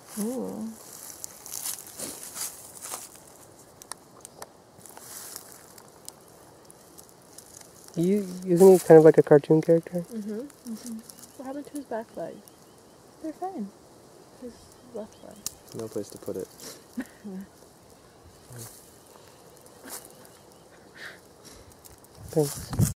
Ooh. Isn't he kind of like a cartoon character? Mm-hmm. What happened to his back leg? They're fine. His left leg. No place to put it. Thanks.